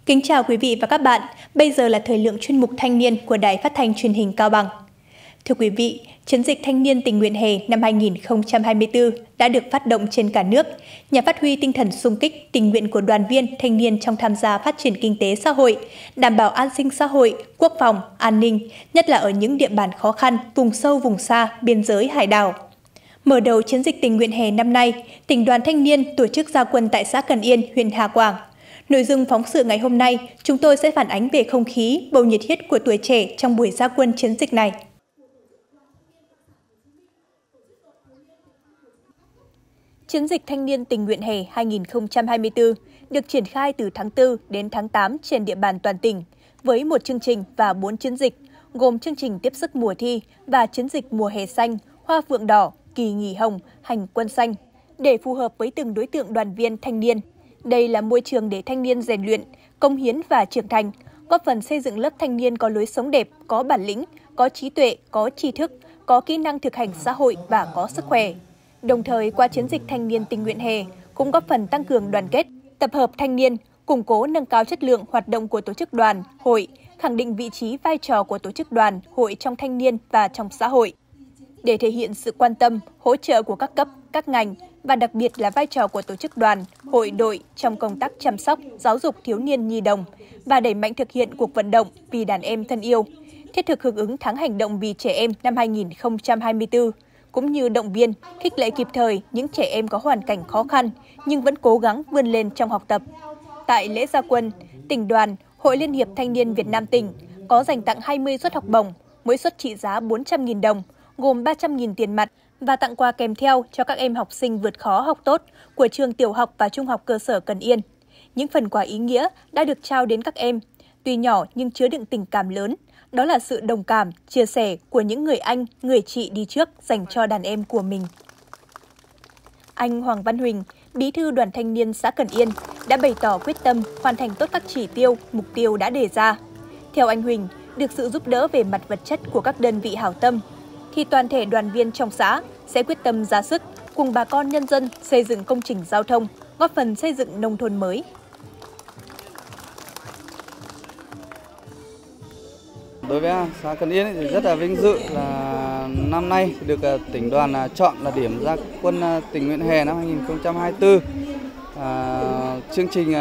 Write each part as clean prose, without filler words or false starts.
Kính chào quý vị và các bạn. Bây giờ là thời lượng chuyên mục Thanh niên của Đài Phát thanh Truyền hình Cao Bằng. Thưa quý vị, chiến dịch thanh niên tình nguyện hè năm 2024 đã được phát động trên cả nước, nhằm phát huy tinh thần xung kích, tình nguyện của đoàn viên, thanh niên trong tham gia phát triển kinh tế xã hội, đảm bảo an sinh xã hội, quốc phòng, an ninh, nhất là ở những địa bàn khó khăn, vùng sâu, vùng xa, biên giới, hải đảo. Mở đầu chiến dịch tình nguyện hè năm nay, tỉnh đoàn thanh niên tổ chức ra quân tại xã Cần Yên, huyện Hà Quảng. Nội dung phóng sự ngày hôm nay, chúng tôi sẽ phản ánh về không khí, bầu nhiệt huyết của tuổi trẻ trong buổi ra quân chiến dịch này. Chiến dịch thanh niên tình nguyện hè 2024 được triển khai từ tháng 4 đến tháng 8 trên địa bàn toàn tỉnh, với một chương trình và 4 chiến dịch, gồm chương trình tiếp sức mùa thi và chiến dịch mùa hè xanh, hoa phượng đỏ, kỳ nghỉ hồng, hành quân xanh, để phù hợp với từng đối tượng đoàn viên thanh niên. Đây là môi trường để thanh niên rèn luyện, công hiến và trưởng thành, góp phần xây dựng lớp thanh niên có lối sống đẹp, có bản lĩnh, có trí tuệ, có tri thức, có kỹ năng thực hành xã hội và có sức khỏe. Đồng thời, qua chiến dịch thanh niên tình nguyện hè cũng góp phần tăng cường đoàn kết, tập hợp thanh niên, củng cố nâng cao chất lượng hoạt động của tổ chức đoàn, hội, khẳng định vị trí vai trò của tổ chức đoàn, hội trong thanh niên và trong xã hội. Để thể hiện sự quan tâm, hỗ trợ của các cấp, các ngành và đặc biệt là vai trò của tổ chức đoàn, hội, đội trong công tác chăm sóc, giáo dục thiếu niên nhi đồng và đẩy mạnh thực hiện cuộc vận động vì đàn em thân yêu, thiết thực hưởng ứng tháng hành động vì trẻ em năm 2024, cũng như động viên, khích lệ kịp thời những trẻ em có hoàn cảnh khó khăn nhưng vẫn cố gắng vươn lên trong học tập. Tại lễ ra quân, tỉnh đoàn, Hội Liên hiệp Thanh niên Việt Nam tỉnh có dành tặng 20 suất học bổng, mỗi suất trị giá 400.000 đồng, gồm 300.000 tiền mặt và tặng quà kèm theo cho các em học sinh vượt khó học tốt của trường tiểu học và trung học cơ sở Cần Yên. Những phần quà ý nghĩa đã được trao đến các em, tuy nhỏ nhưng chứa đựng tình cảm lớn. Đó là sự đồng cảm, chia sẻ của những người anh, người chị đi trước dành cho đàn em của mình. Anh Hoàng Văn Huỳnh, bí thư đoàn thanh niên xã Cần Yên, đã bày tỏ quyết tâm hoàn thành tốt các chỉ tiêu, mục tiêu đã đề ra. Theo anh Huỳnh, được sự giúp đỡ về mặt vật chất của các đơn vị hảo tâm, thì toàn thể đoàn viên trong xã sẽ quyết tâm ra sức cùng bà con nhân dân xây dựng công trình giao thông, góp phần xây dựng nông thôn mới. Đối với xã Cần Yên thì rất là vinh dự là năm nay được tỉnh đoàn chọn là điểm ra quân tình nguyện hè năm 2024. Chương trình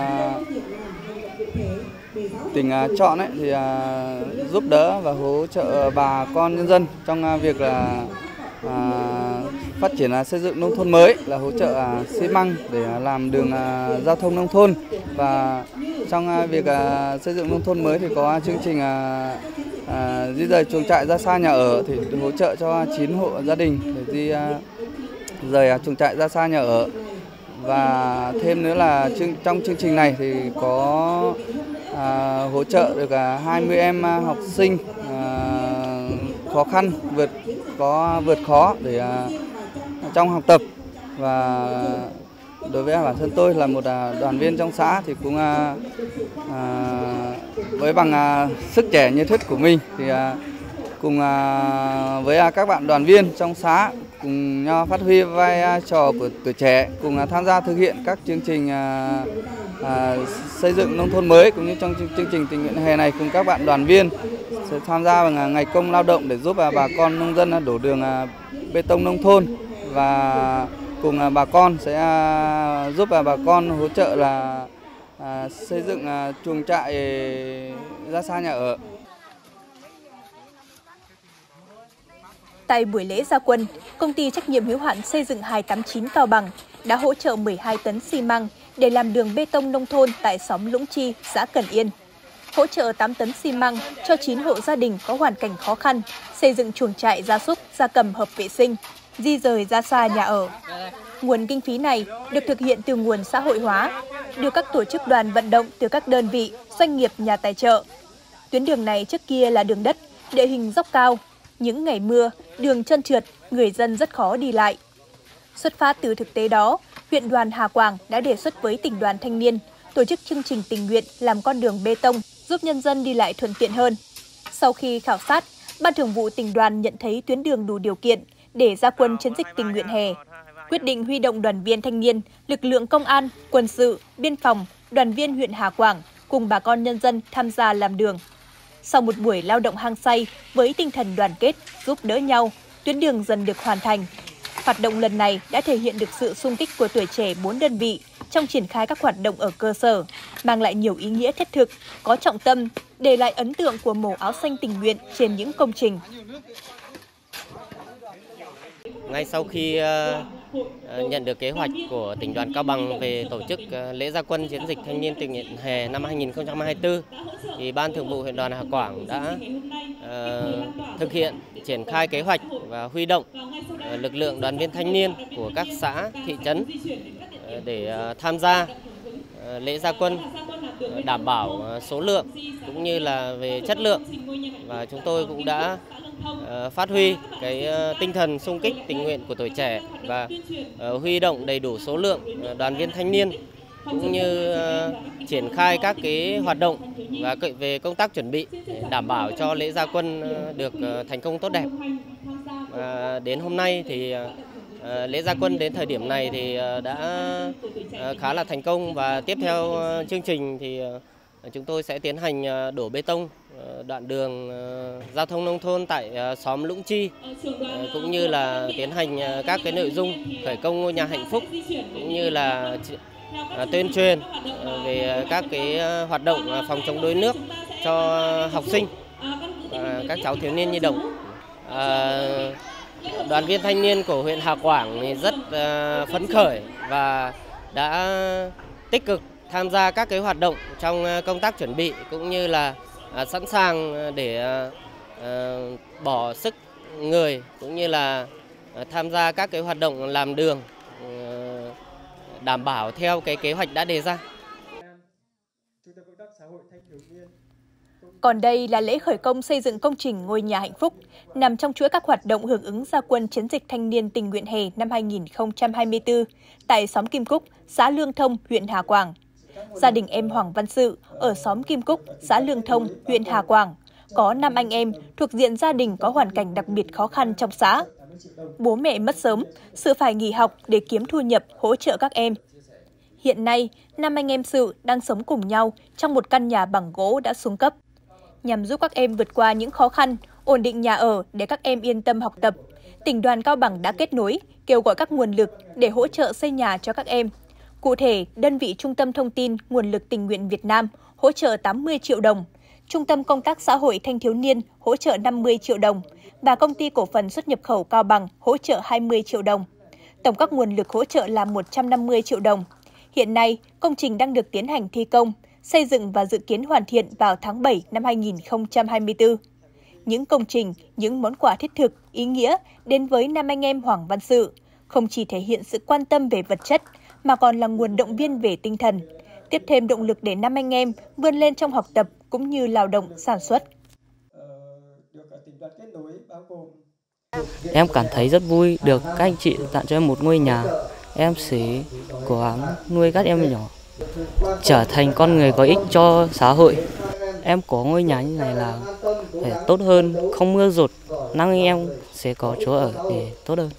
tỉnh chọn thì giúp đỡ và hỗ trợ bà con nhân dân trong việc là phát triển xây dựng nông thôn mới, là hỗ trợ xi măng để làm đường giao thông nông thôn. Và trong việc xây dựng nông thôn mới thì có chương trình di rời chuồng trại ra xa nhà ở, thì hỗ trợ cho 9 hộ gia đình để di rời chuồng trại ra xa nhà ở. Và thêm nữa là trong chương trình này thì có hỗ trợ được 20 em học sinh khó khăn vượt khó để trong học tập. Và đối với bản thân tôi là một đoàn viên trong xã thì cũng với bằng sức trẻ nhiệt huyết của mình thì cùng với các bạn đoàn viên trong xã cùng nhau phát huy vai trò của tuổi trẻ, cùng tham gia thực hiện các chương trình xây dựng nông thôn mới, cũng như trong chương trình tình nguyện hè này cùng các bạn đoàn viên sẽ tham gia bằng ngày công lao động để giúp bà con nông dân đổ đường bê tông nông thôn, và cùng bà con sẽ giúp bà con hỗ trợ là xây dựng chuồng trại ra xa nhà ở. Tại buổi lễ ra quân, công ty trách nhiệm hữu hạn xây dựng 289 Cao Bằng đã hỗ trợ 12 tấn xi măng để làm đường bê tông nông thôn tại xóm Lũng Chi, xã Cần Yên. Hỗ trợ 8 tấn xi măng cho 9 hộ gia đình có hoàn cảnh khó khăn, xây dựng chuồng trại gia súc, gia cầm hợp vệ sinh, di rời ra xa nhà ở. Nguồn kinh phí này được thực hiện từ nguồn xã hội hóa, được các tổ chức đoàn vận động từ các đơn vị, doanh nghiệp, nhà tài trợ. Tuyến đường này trước kia là đường đất, địa hình dốc cao. Những ngày mưa, đường trơn trượt, người dân rất khó đi lại. Xuất phát từ thực tế đó, huyện đoàn Hà Quảng đã đề xuất với tỉnh đoàn thanh niên tổ chức chương trình tình nguyện làm con đường bê tông giúp nhân dân đi lại thuận tiện hơn. Sau khi khảo sát, Ban Thường vụ tỉnh đoàn nhận thấy tuyến đường đủ điều kiện để ra quân chiến dịch tình nguyện hè, quyết định huy động đoàn viên thanh niên, lực lượng công an, quân sự, biên phòng, đoàn viên huyện Hà Quảng cùng bà con nhân dân tham gia làm đường. Sau một buổi lao động hăng say với tinh thần đoàn kết, giúp đỡ nhau, tuyến đường dần được hoàn thành. Hoạt động lần này đã thể hiện được sự xung kích của tuổi trẻ 4 đơn vị trong triển khai các hoạt động ở cơ sở, mang lại nhiều ý nghĩa thiết thực, có trọng tâm, để lại ấn tượng của màu áo xanh tình nguyện trên những công trình. Ngay sau khi nhận được kế hoạch của tỉnh đoàn Cao Bằng về tổ chức lễ ra quân chiến dịch thanh niên tình nguyện hè năm 2024, thì Ban Thường vụ huyện đoàn Hà Quảng đã thực hiện triển khai kế hoạch và huy động lực lượng đoàn viên thanh niên của các xã, thị trấn để tham gia lễ ra quân, đảm bảo số lượng cũng như là về chất lượng. Và chúng tôi cũng đã phát huy cái tinh thần xung kích tình nguyện của tuổi trẻ và huy động đầy đủ số lượng đoàn viên thanh niên, cũng như triển khai các cái hoạt động và về công tác chuẩn bị để đảm bảo cho lễ ra quân được thành công tốt đẹp. Và đến hôm nay thì lễ ra quân đến thời điểm này thì đã khá là thành công, và tiếp theo chương trình thì chúng tôi sẽ tiến hành đổ bê tông đoạn đường giao thông nông thôn tại xóm Lũng Chi, cũng như là tiến hành các cái nội dung khởi công ngôi nhà hạnh phúc, cũng như là tuyên truyền về các cái hoạt động phòng chống đuối nước cho học sinh và các cháu thiếu niên nhi đồng. Đoàn viên thanh niên của huyện Hà Quảng thì rất phấn khởi và đã tích cực tham gia các cái hoạt động trong công tác chuẩn bị, cũng như là sẵn sàng để bỏ sức người, cũng như là tham gia các cái hoạt động làm đường đảm bảo theo cái kế hoạch đã đề ra. Còn đây là lễ khởi công xây dựng công trình ngôi nhà hạnh phúc, nằm trong chuỗi các hoạt động hưởng ứng ra quân chiến dịch thanh niên tình nguyện hè năm 2024 tại xóm Kim Cúc, xã Lương Thông, huyện Hà Quảng. Gia đình em Hoàng Văn Sự ở xóm Kim Cúc, xã Lương Thông, huyện Hà Quảng có 5 anh em thuộc diện gia đình có hoàn cảnh đặc biệt khó khăn trong xã. Bố mẹ mất sớm, Sự phải nghỉ học để kiếm thu nhập hỗ trợ các em. Hiện nay, 5 anh em Sự đang sống cùng nhau trong một căn nhà bằng gỗ đã xuống cấp. Nhằm giúp các em vượt qua những khó khăn, ổn định nhà ở để các em yên tâm học tập, tỉnh đoàn Cao Bằng đã kết nối, kêu gọi các nguồn lực để hỗ trợ xây nhà cho các em. Cụ thể, đơn vị Trung tâm Thông tin Nguồn lực Tình nguyện Việt Nam hỗ trợ 80 triệu đồng, Trung tâm Công tác Xã hội Thanh thiếu niên hỗ trợ 50 triệu đồng và Công ty Cổ phần Xuất nhập khẩu Cao Bằng hỗ trợ 20 triệu đồng. Tổng các nguồn lực hỗ trợ là 150 triệu đồng. Hiện nay, công trình đang được tiến hành thi công, xây dựng và dự kiến hoàn thiện vào tháng 7 năm 2024. Những công trình, những món quà thiết thực, ý nghĩa đến với 5 anh em Hoàng Văn Sự không chỉ thể hiện sự quan tâm về vật chất, mà còn là nguồn động viên về tinh thần, tiếp thêm động lực để 5 anh em vươn lên trong học tập cũng như lao động sản xuất. Em cảm thấy rất vui được các anh chị tặng cho em một ngôi nhà. Em sẽ cố gắng nuôi các em nhỏ, trở thành con người có ích cho xã hội. Em có ngôi nhà như này là phải tốt hơn, không mưa dột, năng em sẽ có chỗ ở để tốt hơn.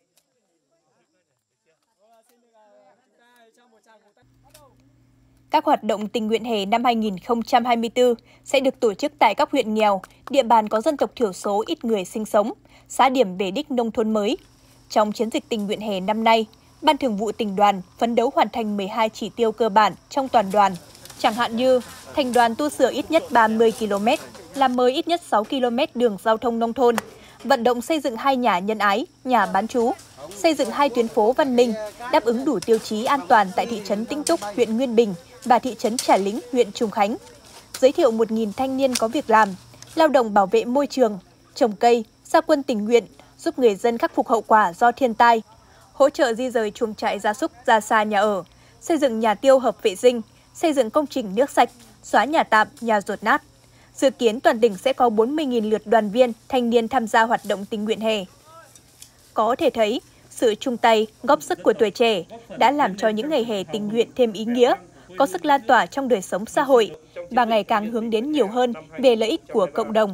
Các hoạt động tình nguyện hè năm 2024 sẽ được tổ chức tại các huyện nghèo, địa bàn có dân tộc thiểu số ít người sinh sống, xã điểm về đích nông thôn mới. Trong chiến dịch tình nguyện hè năm nay, Ban Thường vụ Tỉnh đoàn phấn đấu hoàn thành 12 chỉ tiêu cơ bản trong toàn đoàn, chẳng hạn như thành đoàn tu sửa ít nhất 30 km, làm mới ít nhất 6 km đường giao thông nông thôn, vận động xây dựng 2 nhà nhân ái, nhà bán trú, xây dựng 2 tuyến phố văn minh, đáp ứng đủ tiêu chí an toàn tại thị trấn Tĩnh Túc, huyện Nguyên Bình và thị trấn Trà Lĩnh, huyện Trùng Khánh, giới thiệu 1.000 thanh niên có việc làm, lao động bảo vệ môi trường, trồng cây, ra quân tình nguyện, giúp người dân khắc phục hậu quả do thiên tai, hỗ trợ di rời chuồng trại gia súc ra xa nhà ở, xây dựng nhà tiêu hợp vệ sinh, xây dựng công trình nước sạch, xóa nhà tạm, nhà dột nát. Dự kiến toàn tỉnh sẽ có 40.000 lượt đoàn viên, thanh niên tham gia hoạt động tình nguyện hè. Có thể thấy, sự chung tay, góp sức của tuổi trẻ đã làm cho những ngày hè tình nguyện thêm ý nghĩa, có sức lan tỏa trong đời sống xã hội và ngày càng hướng đến nhiều hơn về lợi ích của cộng đồng.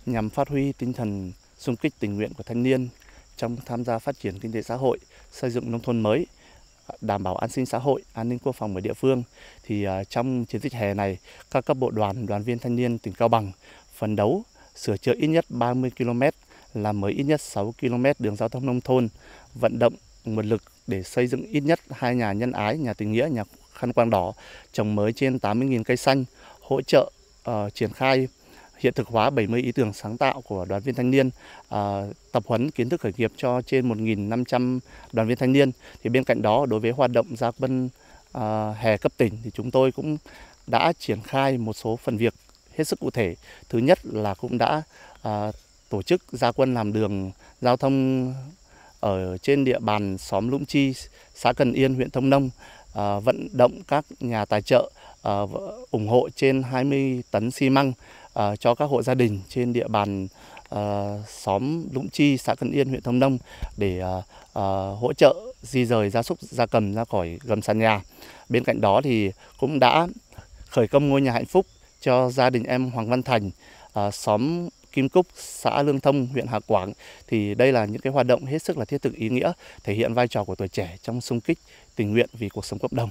nhằm phát huy tinh thần xung kích tình nguyện của thanh niên trong tham gia phát triển kinh tế xã hội, xây dựng nông thôn mới, đảm bảo an sinh xã hội, an ninh quốc phòng ở địa phương. Thì trong chiến dịch hè này, các cấp bộ đoàn viên thanh niên tỉnh Cao Bằng phấn đấu sửa chữa ít nhất 30 km, làm mới ít nhất 6 km đường giao thông nông thôn, vận động nguồn lực để xây dựng ít nhất 2 nhà nhân ái, nhà tình nghĩa, nhà khăn quàng đỏ, trồng mới trên 80.000 cây xanh, hỗ trợ triển khai hiện thực hóa 70 ý tưởng sáng tạo của đoàn viên thanh niên, tập huấn kiến thức khởi nghiệp cho trên 1.500 đoàn viên thanh niên. Thì bên cạnh đó, đối với hoạt động ra quân hè cấp tỉnh thì chúng tôi cũng đã triển khai một số phần việc hết sức cụ thể. Thứ nhất là cũng đã tổ chức ra quân làm đường giao thông ở trên địa bàn xóm Lũng Chi, xã Cần Yên, huyện Thông Nông, vận động các nhà tài trợ ủng hộ trên 20 tấn xi măng cho các hộ gia đình trên địa bàn xóm Lũng Chi, xã Cần Yên, huyện Thông Nông để hỗ trợ di rời gia súc gia cầm ra khỏi gầm sàn nhà. Bên cạnh đó thì cũng đã khởi công ngôi nhà hạnh phúc cho gia đình em Hoàng Văn Thành, xóm Kim Cúc, xã Lương Thông, huyện Hà Quảng. Thì đây là những cái hoạt động hết sức là thiết thực, ý nghĩa, thể hiện vai trò của tuổi trẻ trong xung kích tình nguyện vì cuộc sống cộng đồng.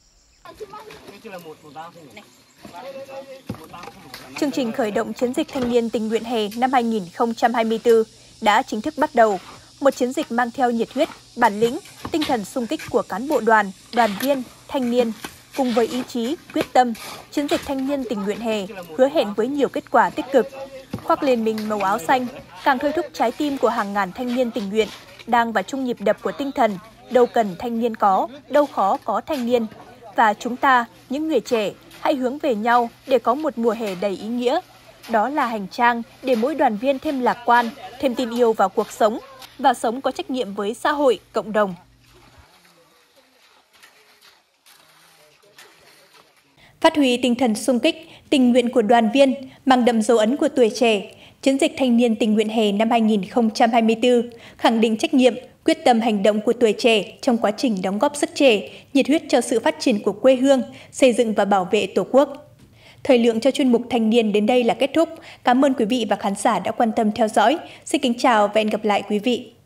Chương trình khởi động chiến dịch thanh niên tình nguyện hè năm 2024 đã chính thức bắt đầu. Một chiến dịch mang theo nhiệt huyết, bản lĩnh, tinh thần xung kích của cán bộ đoàn viên, thanh niên. Cùng với ý chí, quyết tâm, chiến dịch thanh niên tình nguyện hè hứa hẹn với nhiều kết quả tích cực. Khoác lên mình màu áo xanh, càng thôi thúc trái tim của hàng ngàn thanh niên tình nguyện đang vào chung nhịp đập của tinh thần đâu cần thanh niên có, đâu khó có thanh niên. Và chúng ta, những người trẻ, hãy hướng về nhau để có một mùa hè đầy ý nghĩa. Đó là hành trang để mỗi đoàn viên thêm lạc quan, thêm tin yêu vào cuộc sống và sống có trách nhiệm với xã hội, cộng đồng. Phát huy tinh thần xung kích, tình nguyện của đoàn viên, mang đậm dấu ấn của tuổi trẻ, chiến dịch thanh niên tình nguyện hè năm 2024 khẳng định trách nhiệm, quyết tâm hành động của tuổi trẻ trong quá trình đóng góp sức trẻ, nhiệt huyết cho sự phát triển của quê hương, xây dựng và bảo vệ Tổ quốc. Thời lượng cho chuyên mục Thanh niên đến đây là kết thúc. Cảm ơn quý vị và khán giả đã quan tâm theo dõi. Xin kính chào và hẹn gặp lại quý vị.